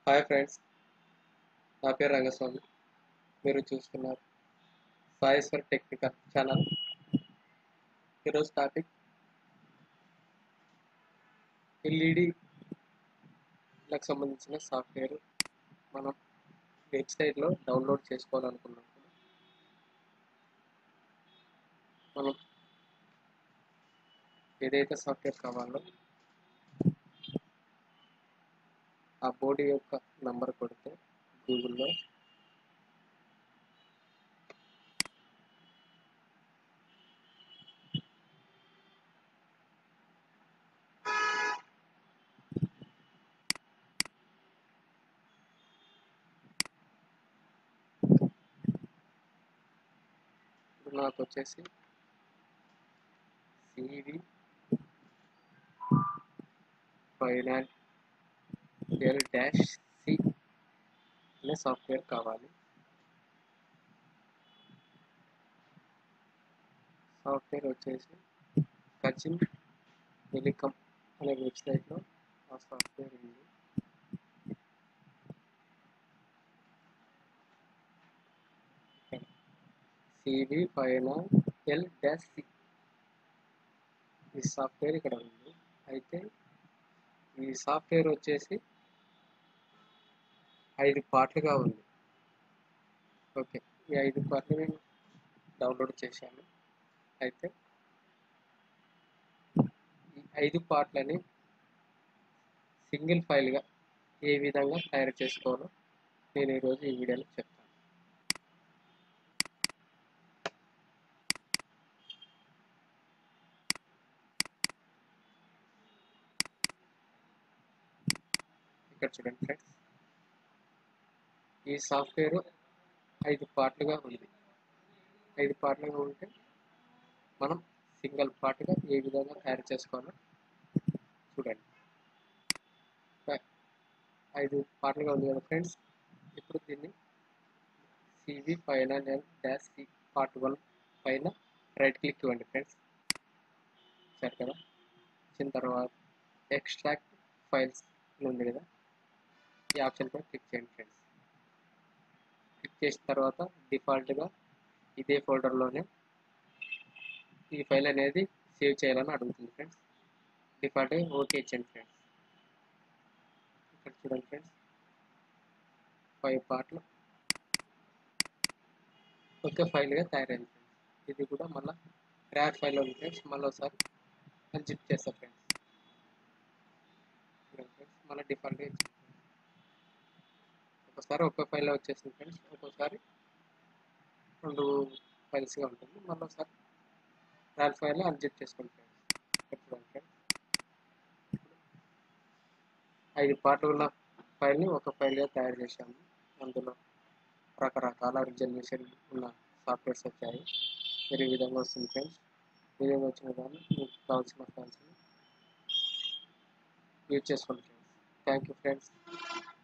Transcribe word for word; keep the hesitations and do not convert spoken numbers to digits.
Hi friends, నా పేరు రంగస్వామి. మీరు చూస్తున్నారు సాయిశ్వర్ టెక్నికల్ ఛానల్. ఈరోజు టాపిక్ ఎల్ఈడిలకు సంబంధించిన సాఫ్ట్వేర్ మనం వెబ్సైట్లో డౌన్లోడ్ చేసుకోవాలనుకున్నప్పుడు మనం ఏదైతే సాఫ్ట్వేర్ కావాలో ఆ బోర్డు యొక్క నంబర్ కొడితే గూగుల్లో ఇప్పుడు నాకు వచ్చేసి CV finance L dash C అనే సాఫ్ట్వేర్ కావాలి. సాఫ్ట్వేర్ వచ్చేసి కచిన్ టెలికాం అనే వెబ్సైట్లో ఆ సాఫ్ట్వేర్ ఉంది. CV finance L dash C ఈ సాఫ్ట్వేర్ ఇక్కడ ఉంది. అయితే ఈ సాఫ్ట్వేర్ వచ్చేసి ఐదు పార్ట్లుగా ఉంది. ఓకే, ఈ ఐదు పార్ట్లు నేను డౌన్లోడ్ చేశాను. అయితే ఈ ఐదు పార్ట్లని సింగిల్ ఫైల్గా ఏ విధంగా తయారు చేసుకోవాలో నేను ఈరోజు ఈ వీడియోలో చెప్తాను. ఇక్కడ చూడండి ఫ్రెండ్స్, ఈ సాఫ్ట్వేర్ ఐదు పార్ట్లుగా ఉంది. ఐదు పార్ట్లుగా ఉంటే మనం సింగిల్ పార్ట్గా ఏ విధంగా తయారు చేసుకోవాలో చూడండి. ఐదు పార్ట్లుగా ఉంది కదా ఫ్రెండ్స్. ఇప్పుడు దీన్ని CV finance L dash C part one పైన రైట్ క్లిక్ ఇవ్వండి ఫ్రెండ్స్. సరే కదా, వచ్చిన తర్వాత ఎక్స్ట్రాక్ట్ ఫైల్స్ ఉంది కదా, ఈ ఆప్షన్ పై క్లిక్ చేయండి ఫ్రెండ్స్. క్లిక్ చేసిన తర్వాత డిఫాల్ట్గా ఇదే ఫోల్డర్లోనే ఈ ఫైల్ అనేది సేవ్ చేయాలని అడుగుతుంది ఫ్రెండ్స్. డిఫాల్ట్గా ఓకే ఇచ్చండి ఫ్రెండ్స్. ఇక్కడ చూడండి ఫ్రెండ్స్, ఫైవ్ పార్ట్లు ఒకే ఫైల్గా తయారైంది ఫ్రెండ్స్. ఇది కూడా మళ్ళీ ర్యార్ ఫైల్లో ఉంది ఫ్రెండ్స్. మళ్ళీ ఒకసారి అన్జిప్ చేస్తా ఫ్రెండ్స్. చూడండి ఫ్రెండ్స్, మళ్ళీ డిఫాల్ట్గా ఇచ్చింది. ఒకసారి ఒక్క ఫైల్లో వచ్చేసింది ఫ్రెండ్స్, ఒక్కోసారి రెండు ఫైల్స్గా ఉంటుంది. మళ్ళీ ఒకసారి ర్యార్ ఫైల్లో అన్జిప్ చేసుకోండి ఫ్రెండ్స్. ఇక్కడ చూడండి ఫ్రెండ్స్, ఐదు పార్ట్లు ఉన్న ఫైల్ని ఒక ఫైల్గా తయారు చేశాము. అందులో రకరకాల రిజల్యూషన్ ఉన్న సాఫ్ట్వేర్స్ వచ్చాయి. మీరు ఈ విధంగా వస్తుంది ఫ్రెండ్స్. ఈ విధంగా వచ్చిన దాన్ని మీకు కావాల్సిన ఫైల్స్ని యూజ్ చేసుకోండి ఫ్రెండ్స్. Thank you friends.